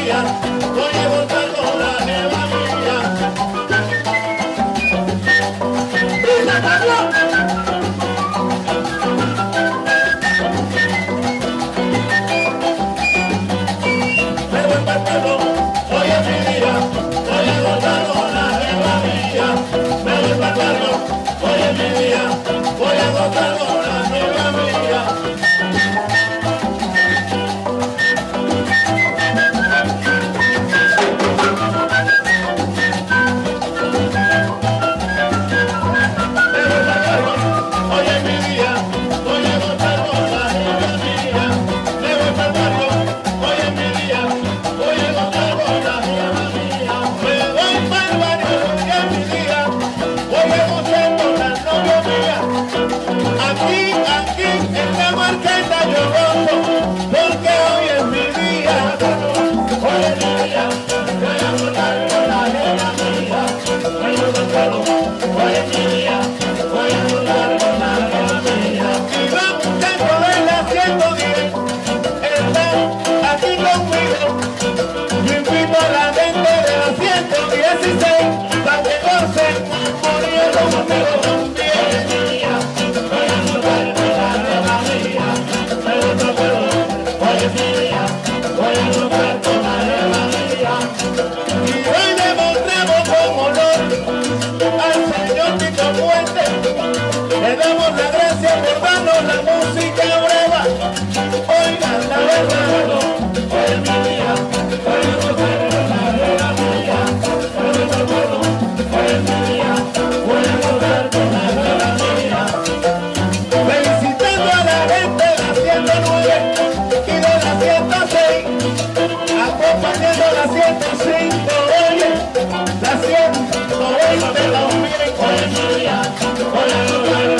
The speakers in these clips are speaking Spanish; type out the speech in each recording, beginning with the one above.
Aquí en la Marqueta yo gozo, porque hoy es mi día. Hoy es mi día, voy a votar por la nena mía. Hoy es mi día, voy a votar por la nena mía. Y vamos dentro de la 110, están aquí conmigo. Yo invito a la gente de la 116 para que gocen, muriendo conmigo también. Le damos la gracia por darnos la música brava. Oigan la verdad, hoy es mi día, hoy es mi día, hoy es mi día, voy a votar con la nueva mía. Felicitando a la gente de la 109 y de la 106, acompañando la 105, oye, la 120 también. Hoy es mi día, hoy es mi día.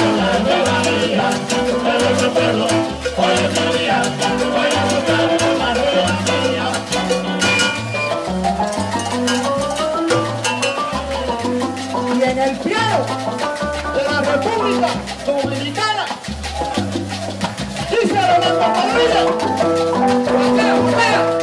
Y en el piano de la República Dominicana dice Rolando Padrilla, voltea.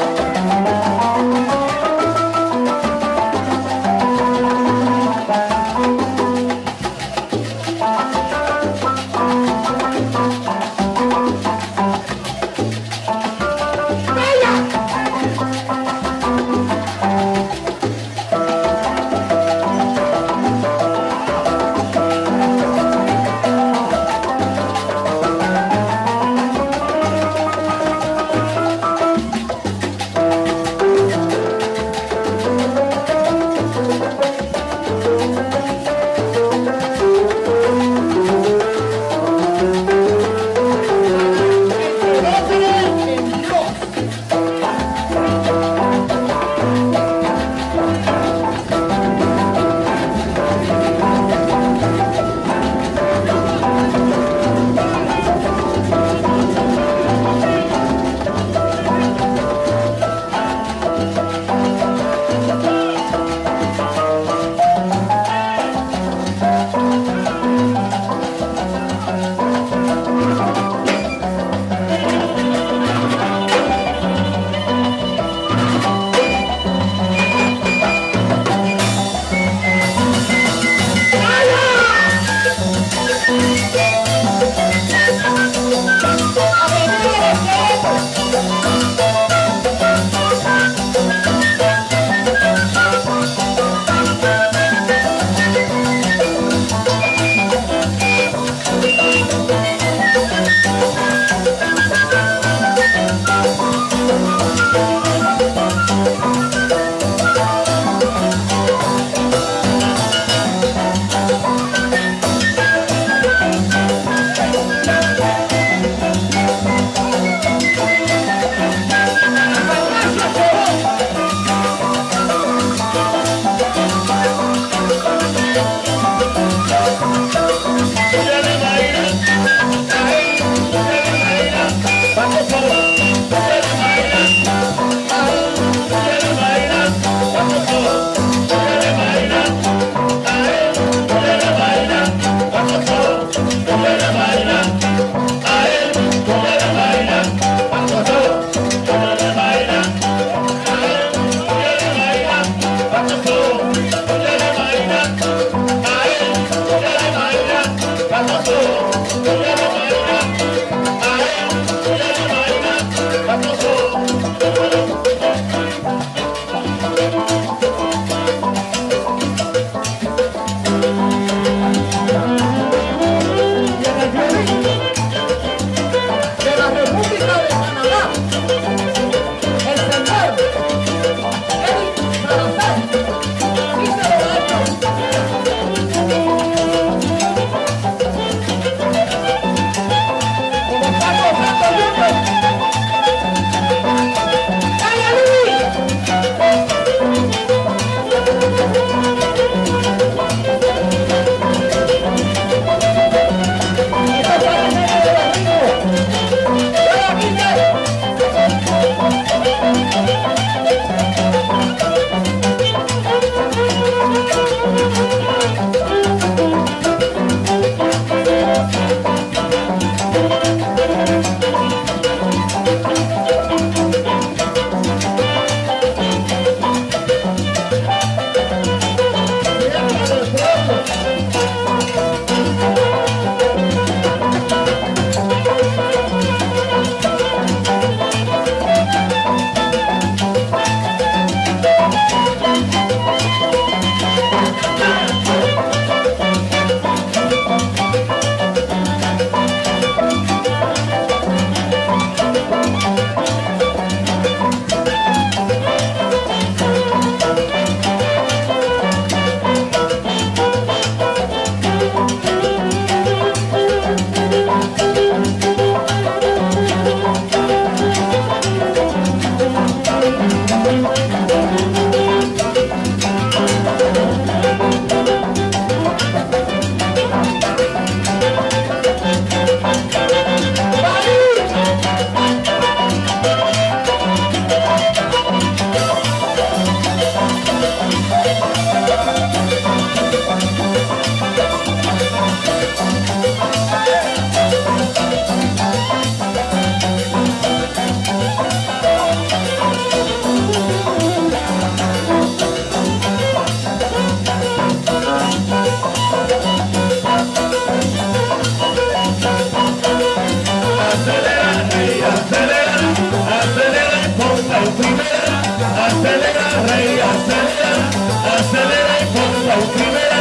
acelera, rey, acelera, acelera y ponla en primera.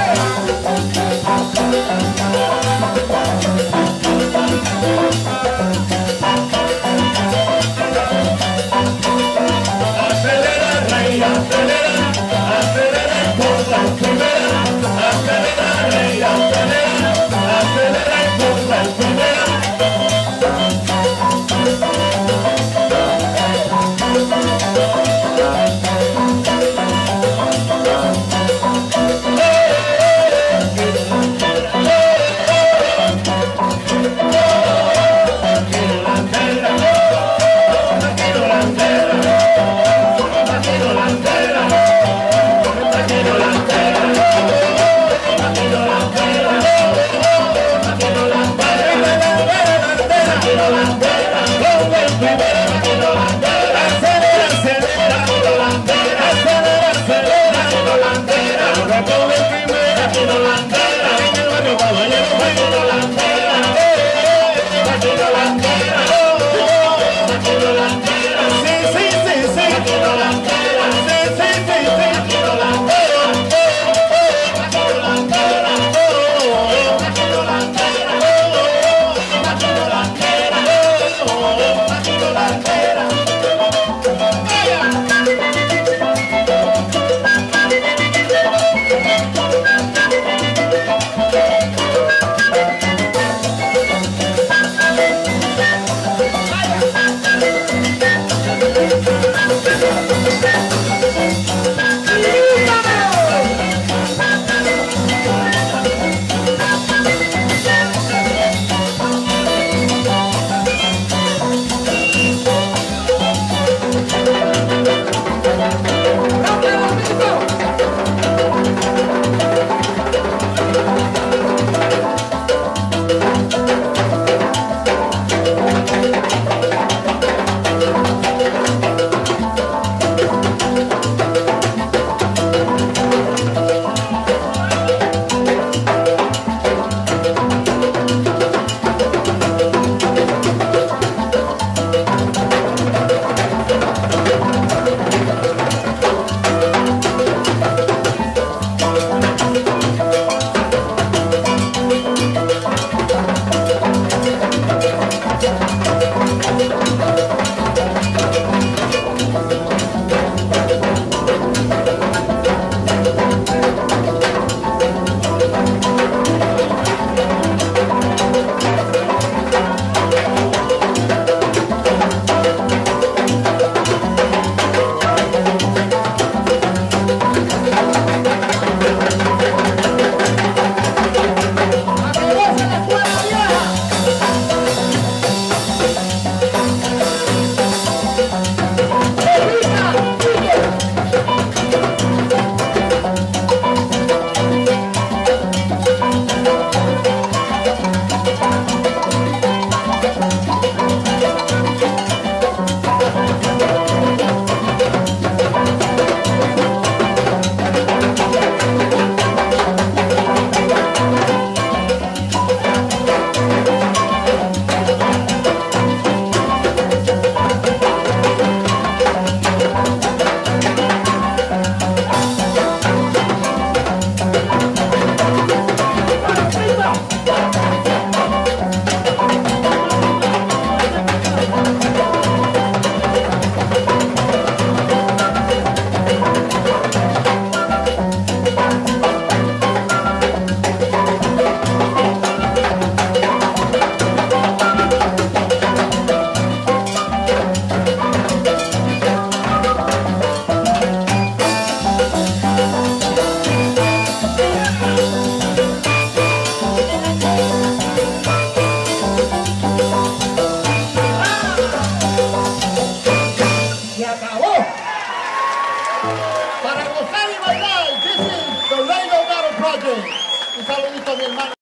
Acelera, rey, acelera, acelera y ponla en primera. Acelera, rey, acelera, acelera y ponla en primera. Para gozar y bailar, this is the Delgado Project. Un saludito a mi hermano.